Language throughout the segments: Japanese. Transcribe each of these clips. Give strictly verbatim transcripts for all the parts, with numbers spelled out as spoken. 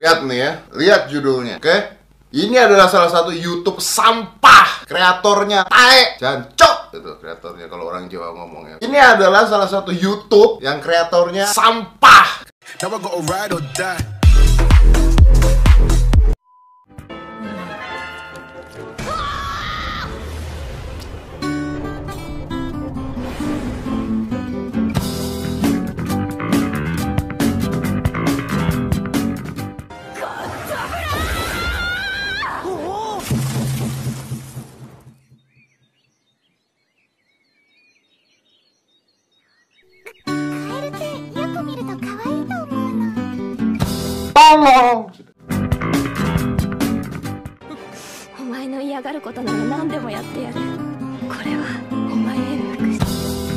Lihat nih ya, lihat judulnya, oke? Ini adalah salah satu YouTube sampah, kreatornya tae, jancok itu kreatornya kalau orang Jawa ngomongnya. Ini adalah salah satu YouTube yang kreatornya sampah. Now I gotta ride or die. Tolong. お前の嫌がることなら何でもやってやる。これはお前への復讐。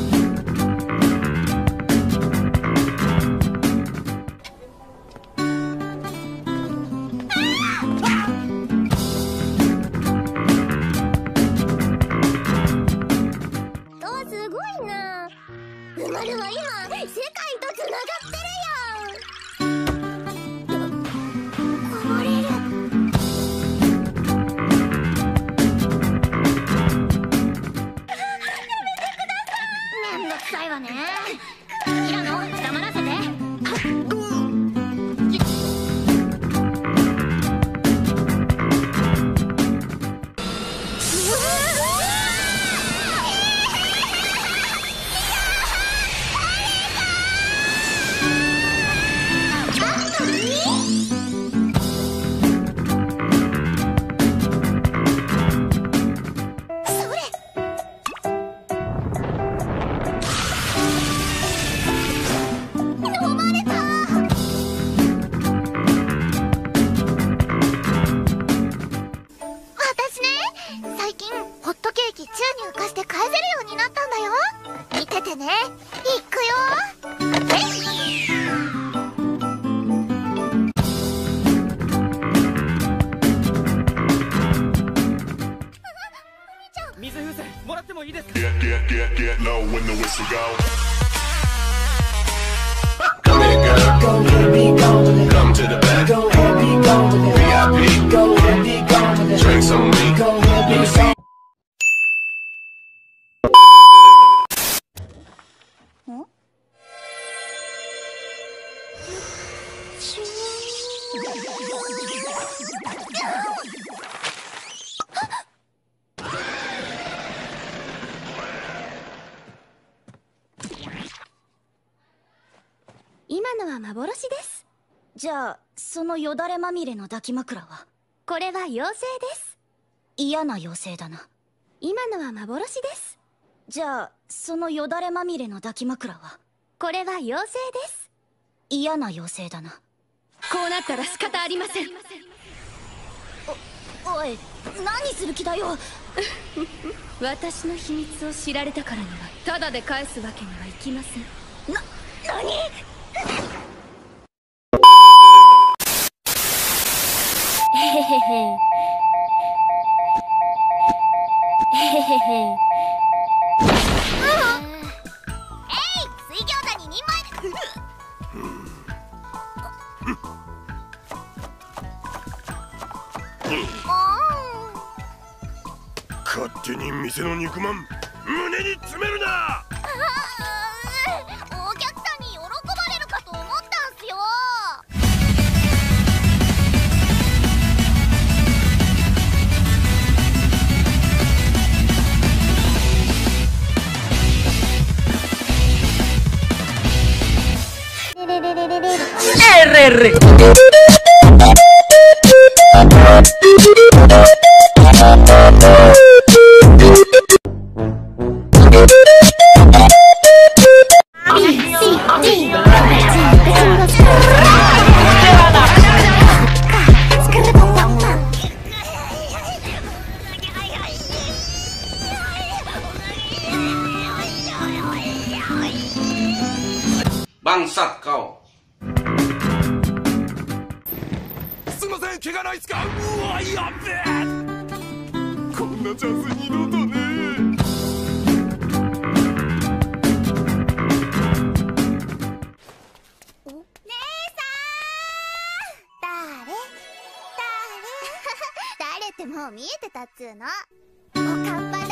お、すごいな。うまるは今世界とつながってるよ。今のは幻です。じゃあそのよだれまみれの抱き枕は？これは妖精です。嫌な妖精だな。今のは幻です。じゃあそのよだれまみれの抱き枕は？これは妖精です。嫌な妖精だな。こうなったら仕方ありません。お、おい、何する気だよ。私の秘密を知られたからにはただで返すわけにはいきません。な、何？へへへへへへへ。えい、水餃子ににまい。 勝手に店の肉まん胸に詰めるな。 お客さんに喜ばれるかと思ったんすよ。 R R Bangsat kau. すいません、怪我ないっすか。うわ、やべえ。こんなチャンス二度とね。 姉さん、誰？ ってもう見えてたっつーの。おかっぱ